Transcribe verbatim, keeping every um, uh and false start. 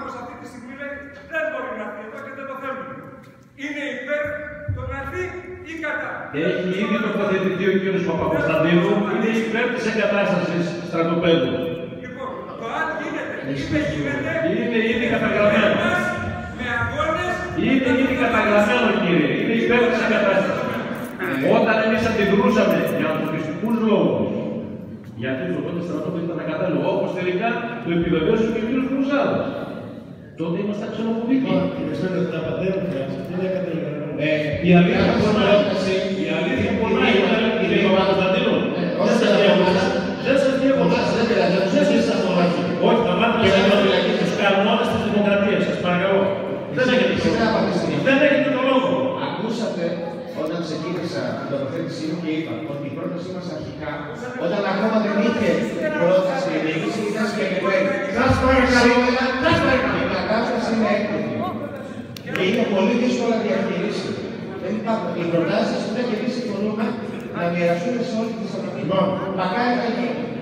Δήμαρχος αυτή τη στιγμή λέει δεν μπορεί να έρθει εδώ και δεν το θέλουμε. Είναι υπέρ το να έρθει ή κατά. Έχει ήδη τοποθετηθεί ο κ. Παπακοσταντίνου, είναι υπέρ της εγκατάστασης στρατοπέδου. Λοιπόν, το αν γίνεται, είτε γίνεται. Είναι ήδη καταγραμμένο. Με αγώνες. Είναι ήδη καταγραμμένο, κύριε. Είναι υπέρ της εγκατάστασης. Όταν εμείς αντιδρούσαμε για ανθρωπιστικούς λόγους, γιατί το πρώτο στρατόπεδο ήταν ακατάλληλο, όπως τελικά το επιβεβαίωσε και ο κ. Κρουζάδας. Τότε ήμασταν ξενοφοβικοί. Η αλήθεια πονάει. Η αλήθεια πονάει. Κύριε Παπακοσταντίνου, δεν σας διαβολά. Δεν σας διαβολά. Όχι, θα μάθουμε τους κανόνες της δημοκρατίας. Σας παρακαλώ. Δεν έχετε το λόγο. Δεν έχετε το λόγο. Ακούσατε όταν ξεκίνησα την τοποθέτησή μου και είπα ότι η πρότασή μας αρχικά, όταν ακόμα δεν είχε πρόταση η διοίκηση, ήταν συγκεκριμένη. Σας παρακαλώ, σας παρακαλώ. Η κατάσταση είναι έκτοτη. Και είναι πολύ δύσκολο να διαχειρίσει. Δεν υπάρχουν. Οι προτάσεις που δεν και εμείς συμφωνούμε να μοιραστούν σε όλη τη Θεσσαλονίκη. Μακάρι να γίνει.